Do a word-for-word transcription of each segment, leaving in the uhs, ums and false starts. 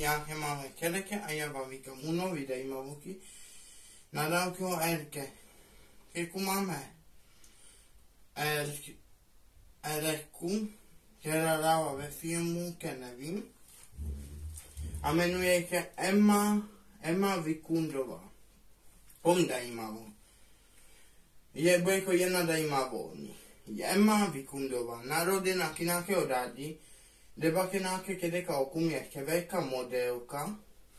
ja he mahe keleke aia wawika muno videi mawuki. Nadau kio elke. Ke kumame. Elke. Eleku. Kera rawa ve filmu kenevin. Amenu eke Emma. Emma Vikundova. Onda imavu. Je bojko jedna da imavoni. Emma Vikundova. Narodena kinake odadi. Deba kenake kedeka okumia keveka modelka.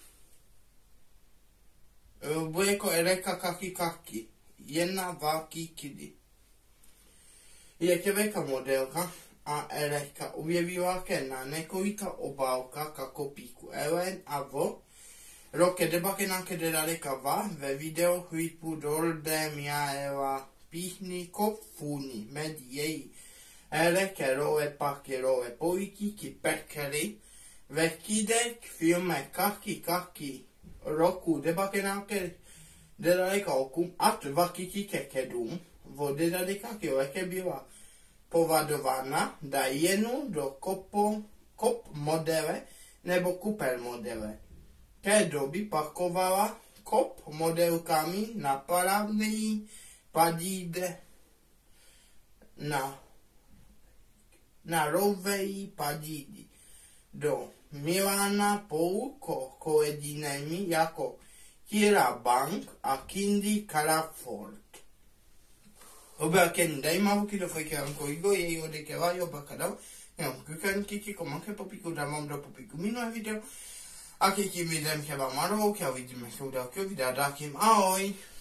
Bojko eleka kaki kaki. Jedna vaki kidi. Je keveka modelka. A eleka uvjeviva na nekoliko obavka kako piku. Elen avo. Roke deba kenake delaleka va ve video huipu dolde miaeva pihni kofuni med jej. Eleke roe pake roe poiki ki pekeli. Vekidek filme kaki kaki. Roku deba kenake delaleka okum at vakiki kekedum. Vo delaleka ki leke biva povadowana da jenu do kopo kop modele nebo kupel modele. Té doby pakovala kop modelkami na paravný padíde na, na rovejí padídy do Milana pouko koledinemi jako Kira Bank a Kindy Caraford. Obraken daimavuki do frekeanko igo jej odekela jo bakadao. Jenom kukan kiki komanke popiku damam do popiku minulé video. A keď tím vidím, že vám marovou, já vidíme, že u dalšího videa, dákým ahoj.